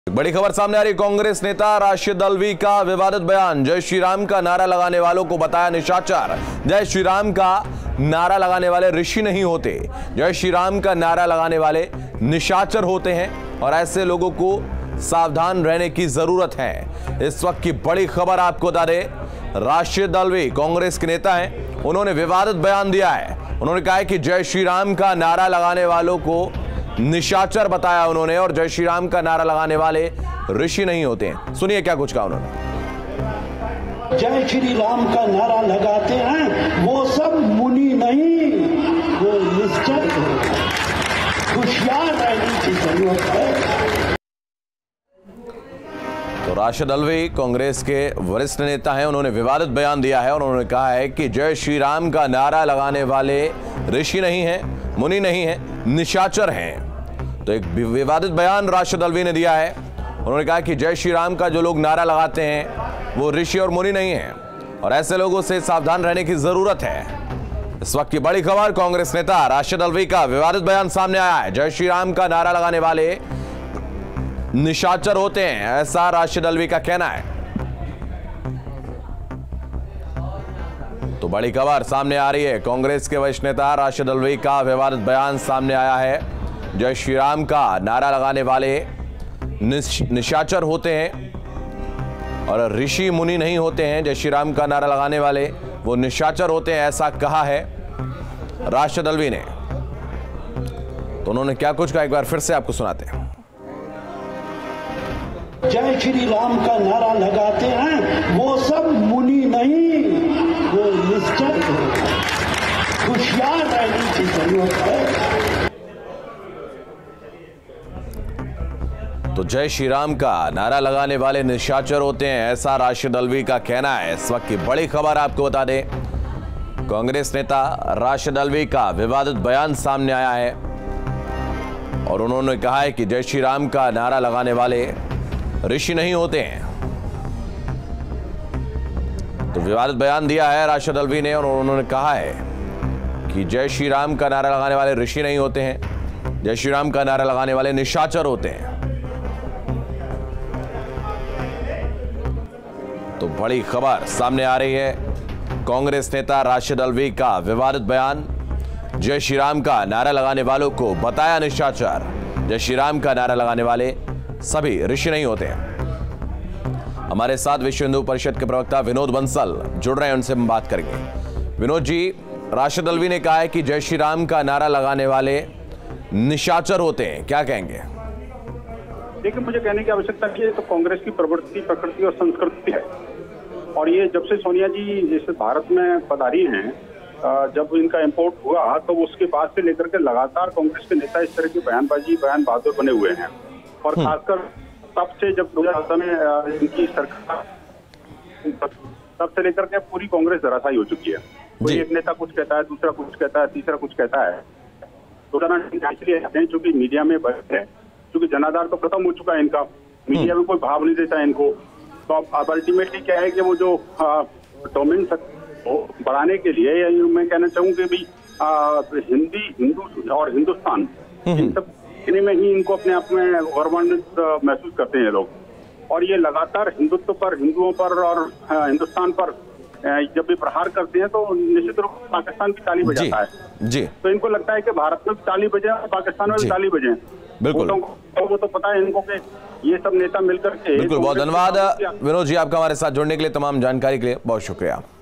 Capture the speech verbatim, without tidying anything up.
बड़ी खबर सामने आ रही। कांग्रेस नेता राशिद अल्वी का विवादित बयान। जय श्री राम का नारा लगाने वालों को बताया निशाचर। जय श्री राम का नारा लगाने वाले ऋषि नहीं होते, जय श्री राम का नारा लगाने वाले निशाचर होते हैं और ऐसे लोगों को सावधान रहने की जरूरत है। इस वक्त की बड़ी खबर आपको बता दें, राशिद अल्वी कांग्रेस के नेता हैं, उन्होंने विवादित बयान दिया है। उन्होंने कहा है कि जय श्री राम का नारा लगाने वालों को निशाचर बताया उन्होंने और जय श्री राम का नारा लगाने वाले ऋषि नहीं होते हैं। सुनिए क्या कुछ कहा उन्होंने। जय श्री राम का नारा लगाते हैं वो सब मुनि नहीं, वो निश्चर होशियार रहने की जरूरत है। तो राशिद अल्वी कांग्रेस के वरिष्ठ नेता हैं, उन्होंने विवादित बयान दिया है और उन्होंने कहा है कि जय श्री राम का नारा लगाने वाले ऋषि नहीं हैं, मुनि नहीं हैं, निशाचर हैं। तो एक विवादित बयान राशिद अल्वी ने दिया है। उन्होंने कहा कि जय श्री राम का जो लोग नारा लगाते हैं वो ऋषि और मुनि नहीं हैं और ऐसे लोगों से सावधान रहने की जरूरत है। इस वक्त की बड़ी खबर, कांग्रेस नेता राशिद अल्वी का विवादित बयान सामने आया है। जय श्री राम का नारा लगाने वाले निशाचर होते हैं, ऐसा राशिद अल्वी का कहना है। तो बड़ी खबर सामने आ रही है, कांग्रेस के वरिष्ठ नेता राशिद अल्वी का विवादित बयान सामने आया है। जय श्री राम का नारा लगाने वाले निश, निशाचर होते हैं और ऋषि मुनि नहीं होते हैं। जय श्री राम का नारा लगाने वाले वो निशाचर होते हैं, ऐसा कहा है राशिद अल्वी ने। तो उन्होंने क्या कुछ कहा, एक बार फिर से आपको सुनाते हैं। जय श्री राम का नारा लगाते हैं वो सब मुनि नहीं, वो निश्चर होशियार रहने की जरूरत है। तो जय श्री राम का नारा लगाने वाले निशाचर होते हैं, ऐसा राशिद अल्वी का कहना है। इस वक्त की बड़ी खबर आपको बता दें, कांग्रेस नेता राशिद अल्वी का विवादित बयान सामने आया है और उन्होंने कहा है कि जय श्री राम का नारा लगाने वाले ऋषि नहीं होते हैं। तो विवादित बयान दिया है राशिद अल्वी ने और उन्होंने कहा है कि जय श्री राम का नारा लगाने वाले ऋषि नहीं होते हैं, जय श्री राम का नारा लगाने वाले निशाचर होते हैं। तो बड़ी खबर सामने आ रही है, कांग्रेस नेता राशिद अल्वी का विवादित बयान। जय श्री राम का नारा लगाने वालों को बताया निशाचर, जय श्री राम का नारा लगाने वाले सभी ऋषि नहीं होते हैं। हमारे साथ विश्व हिंदू परिषद के प्रवक्ता विनोद बंसल जुड़ रहे हैं, उनसे हम बात करेंगे। विनोद जी, राशिद अल्वी ने कहा है कि जय श्री राम का नारा लगाने वाले निशाचर होते हैं, क्या कहेंगे? देखिए, मुझे कहने की आवश्यकता नहीं है, तो कांग्रेस की प्रवृत्ति, प्रकृति और संस्कृति है और ये जब से सोनिया जी जैसे भारत में पधारी हैं, जब इनका इंपोर्ट हुआ तो उसके बाद से लेकर के लगातार कांग्रेस के नेता इस तरह की बयानबाजी बयान बहादुर बने हुए हैं और खासकर तब से जब दो हजार चौदह में इनकी सरकार, तब से लेकर के पूरी कांग्रेस धराशायी हो चुकी है। कोई एक नेता कुछ कहता है, दूसरा कुछ कहता है, तीसरा कुछ कहता है। तो इसलिए आते हैं चूंकि मीडिया में बहस है, क्योंकि जनाधार तो खत्म हो चुका है इनका, मीडिया में कोई भाव नहीं देता है इनको। तो अब अल्टीमेटली क्या है कि वो जो डोमेन बढ़ाने के लिए मैं कहना चाहूँ कि भी हिंदी, हिंदू और हिंदुस्तान, इन सब में ही इनको अपने आप में गौरवान्वित महसूस करते हैं लोग और ये लगातार हिंदुत्व पर, हिंदुओं पर और हिंदुस्तान पर जब भी प्रहार करते हैं तो निश्चित रूप से पाकिस्तान की ताली बजाता है जी। तो इनको लगता है कि भारत में भी ताली बजे और पाकिस्तान में भी ताली बजे। बिल्कुल, तो वो तो पता है इनको कि ये सब नेता मिलकर के। बिल्कुल, बहुत धन्यवाद विनोद जी आपका हमारे साथ जुड़ने के लिए, तमाम जानकारी के लिए बहुत शुक्रिया।